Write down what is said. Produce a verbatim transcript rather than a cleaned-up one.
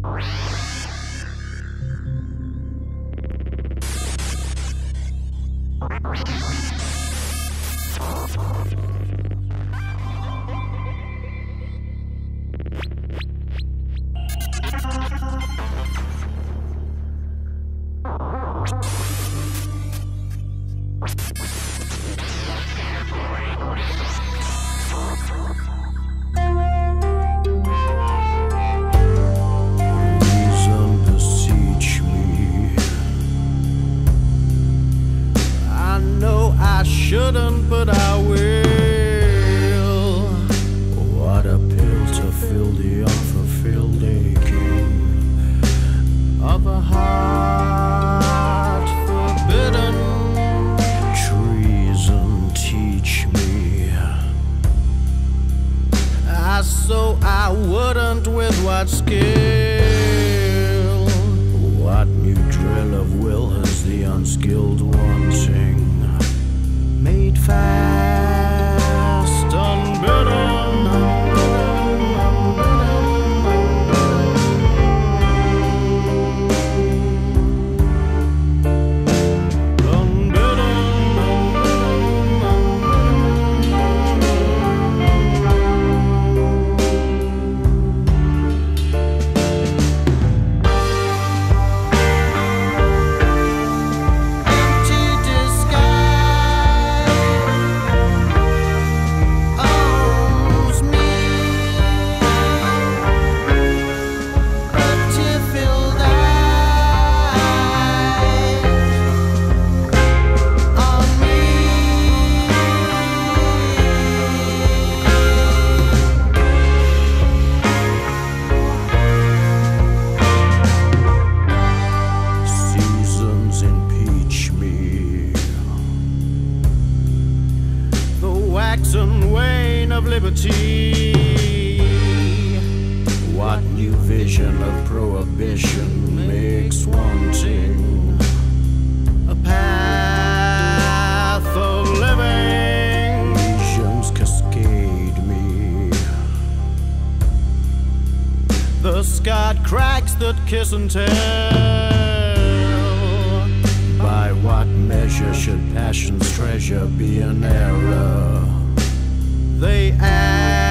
Shouldn't, but I will. What a pill to fill the unfulfilled aching of a heart forbidden. Treason, teach me. I so I wouldn't with what skill. What new drill of will has the unskilled wanting? Made fast, unbidden. And wane of liberty. What new vision of prohibition makes wanting a path of living? Visions cascade me, the scarred cracks that kiss and tell. By what measure should passion's treasure be an error? They ask